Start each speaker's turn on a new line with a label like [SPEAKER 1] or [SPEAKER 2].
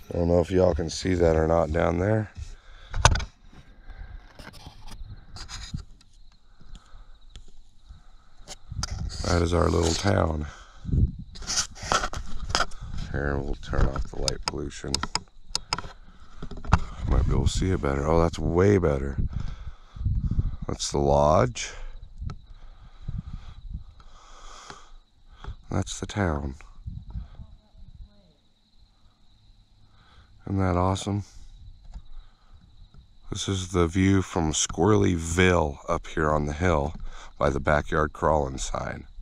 [SPEAKER 1] I don't know if y'all can see that or not down there. That is our little town. Here, we'll turn off the light pollution. Might be able to see it better. Oh, that's way better. That's the lodge. That's the town. Isn't that awesome? This is the view from Squirlyville up here on the hill by the backyard crawling sign.